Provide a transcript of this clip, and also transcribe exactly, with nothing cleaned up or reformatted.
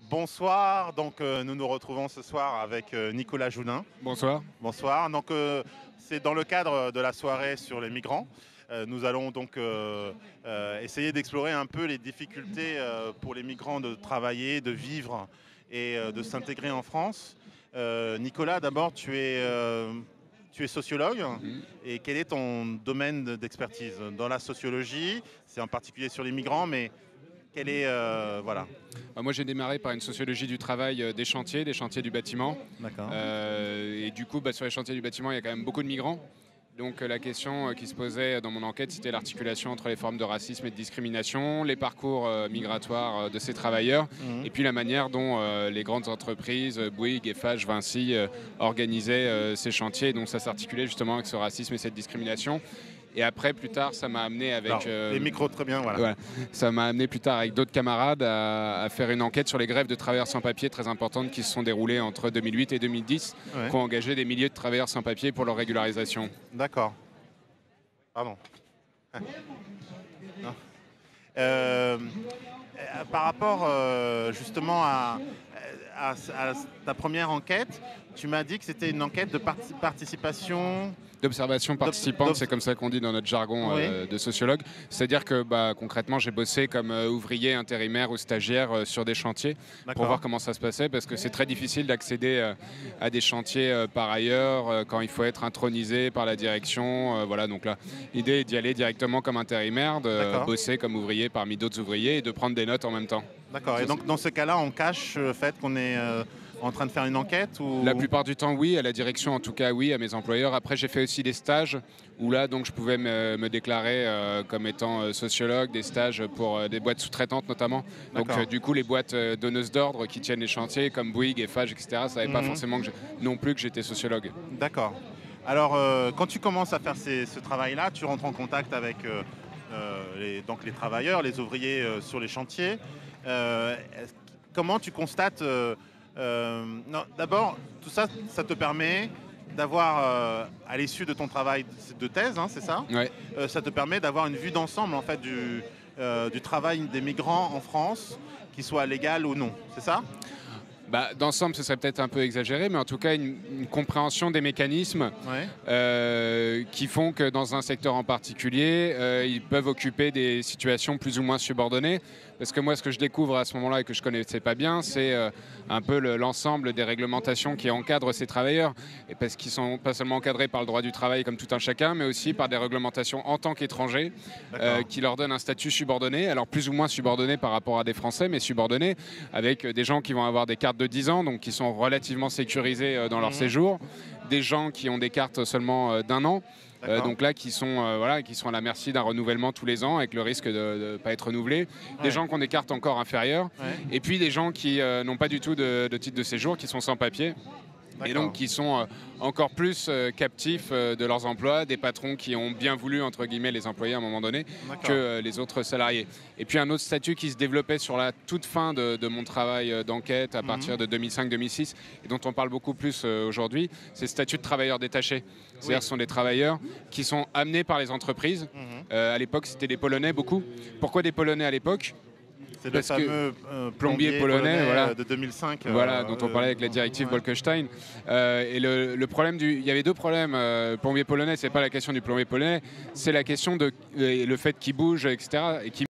Bonsoir, donc euh, nous nous retrouvons ce soir avec euh, Nicolas Joudin. Bonsoir. Bonsoir, donc euh, c'est dans le cadre de la soirée sur les migrants. Euh, nous allons donc euh, euh, essayer d'explorer un peu les difficultés euh, pour les migrants de travailler, de vivre et euh, de s'intégrer en France. Euh, Nicolas, d'abord, tu es, euh, tu es sociologue. Mhm. Et quel est ton domaine d'expertise? Dans la sociologie, c'est en particulier sur les migrants, mais quel est... euh, voilà. Euh, Moi, j'ai démarré par une sociologie du travail euh, des chantiers, des chantiers du bâtiment. D'accord. Euh, et du coup, bah, sur les chantiers du bâtiment, il y a quand même beaucoup de migrants. Donc euh, la question euh, qui se posait dans mon enquête, c'était l'articulation entre les formes de racisme et de discrimination, les parcours euh, migratoires euh, de ces travailleurs, Mhm. et puis la manière dont euh, les grandes entreprises, euh, Bouygues, Eiffage, Vinci, euh, organisaient euh, ces chantiers. Donc ça s'articulait justement avec ce racisme et cette discrimination. Et après, plus tard, ça m'a amené avec... Alors, euh, les micros, très bien, voilà. Voilà. Ça m'a amené plus tard avec d'autres camarades à, à faire une enquête sur les grèves de travailleurs sans papier très importantes qui se sont déroulées entre deux mille huit et deux mille dix, Ouais. qui ont engagé des milliers de travailleurs sans papier pour leur régularisation. D'accord. Pardon. Non. Euh, euh, par rapport euh, justement à, à- à ta première enquête, tu m'as dit que c'était une enquête de parti- participation. D'observation participante, d'obs- c'est comme ça qu'on dit dans notre jargon Oui. euh, de sociologue. C'est-à-dire que bah, concrètement, j'ai bossé comme euh, ouvrier, intérimaire ou stagiaire euh, sur des chantiers pour D'accord. voir comment ça se passait, parce que c'est très difficile d'accéder euh, à des chantiers euh, par ailleurs euh, quand il faut être intronisé par la direction. euh, voilà, donc là, l'idée est d'y aller directement comme intérimaire, de D'accord. bosser comme ouvrier parmi d'autres ouvriers et de prendre des notes en même temps. D'accord. Et donc dans ce cas-là, on cache le fait qu'on est euh, en train de faire une enquête ou... La plupart du temps, oui. À la direction, en tout cas, oui. À mes employeurs. Après, j'ai fait aussi des stages où là, donc, je pouvais me, me déclarer euh, comme étant euh, sociologue, des stages pour euh, des boîtes sous-traitantes notamment. Donc, D'accord. euh, du coup, les boîtes euh, donneuses d'ordre qui tiennent les chantiers, comme Bouygues, Eiffage, et cetera, ne savaient pas Mhm. forcément que je- non plus que j'étais sociologue. D'accord. Alors, euh, quand tu commences à faire ces- ce travail-là, tu rentres en contact avec euh, euh, les, donc les travailleurs, les ouvriers euh, sur les chantiers. Euh, est-ce- comment tu constates euh, euh, non, d'abord, tout ça, ça te permet d'avoir, euh, à l'issue de ton travail de thèse, hein, c'est ça? Ouais. Euh, ça te permet d'avoir une vue d'ensemble en fait du, euh, du travail des migrants en France, qu'il soit légal ou non, c'est ça? Bah, d'ensemble, ce serait peut-être un peu exagéré, mais en tout cas, une, une compréhension des mécanismes Ouais. euh, qui font que dans un secteur en particulier, euh, ils peuvent occuper des situations plus ou moins subordonnées. Parce que moi, ce que je découvre à ce moment-là et que je ne connaissais pas bien, c'est euh, un peu le- l'ensemble des réglementations qui encadrent ces travailleurs. Et parce qu'ils ne sont pas seulement encadrés par le droit du travail comme tout un chacun, mais aussi par des réglementations en tant qu'étrangers euh, D'accord. qui leur donnent un statut subordonné. Alors plus ou moins subordonné par rapport à des Français, mais subordonné avec des gens qui vont avoir des cartes de dix ans, donc qui sont relativement sécurisés euh, dans leur Mhm. séjour. Des gens qui ont des cartes seulement euh, d'un an. Euh, D'accord. donc là, qui sont, euh, voilà, qui sont à la merci d'un renouvellement tous les ans avec le risque de ne pas être renouvelés. Des Ouais. gens qui ont des cartes encore inférieures. Ouais. Et puis des gens qui euh, n'ont pas du tout de, de titre de séjour, qui sont sans papier. Et D'accord. donc qui sont euh, encore plus euh, captifs euh, de leurs emplois, des patrons qui ont bien voulu, entre guillemets, les employer à un moment donné, D'accord. que euh, les autres salariés. Et puis un autre statut qui se développait sur la toute fin de, de mon travail euh, d'enquête à Mhm. partir de deux mille cinq deux mille six, et dont on parle beaucoup plus euh, aujourd'hui, c'est le statut de travailleur détaché. C'est-à-dire Oui. ce sont des travailleurs qui sont amenés par les entreprises. Mhm. Euh, à l'époque, c'était des Polonais beaucoup. Pourquoi des Polonais à l'époque? C'est le Parce que fameux euh, plombier polonais, voilà. euh, de deux mille cinq. euh, Voilà, dont on euh, parlait avec la directive ouais. Bolkestein. Euh, et le, le problème du, il y avait deux problèmes. Euh, le plombier polonais, c'est pas la question du plombier polonais, c'est la question de euh, le fait qu'il bouge, et cetera. Et qu'il